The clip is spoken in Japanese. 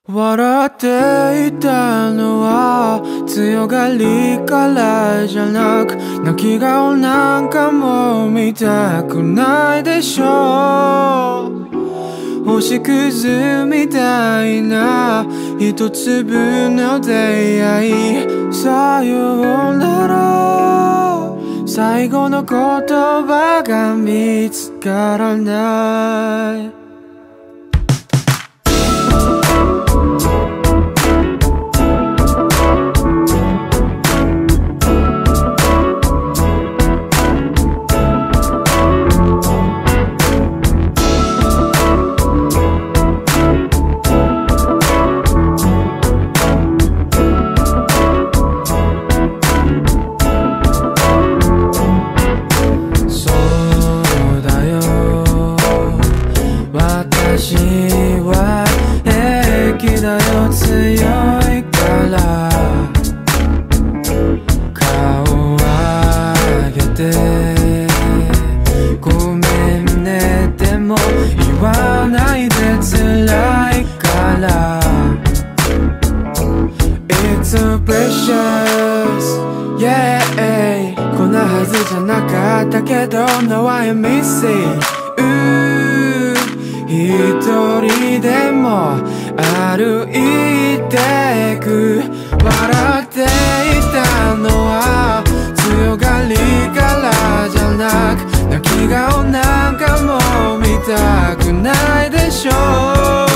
笑っていたのは強がりからじゃなく、泣き顔なんかも見たくないでしょう。星屑みたいな一粒の出会い、さようなら最後の言葉が見つからない。私は平気だよ、強いから顔上げてごめんね、でも言わないで辛いから It's so precious, yeah こんなはずじゃなかったけど Now I am missing一人でも歩いてく。笑っていたのは強がりからじゃなく、泣き顔なんかも見たくないでしょう。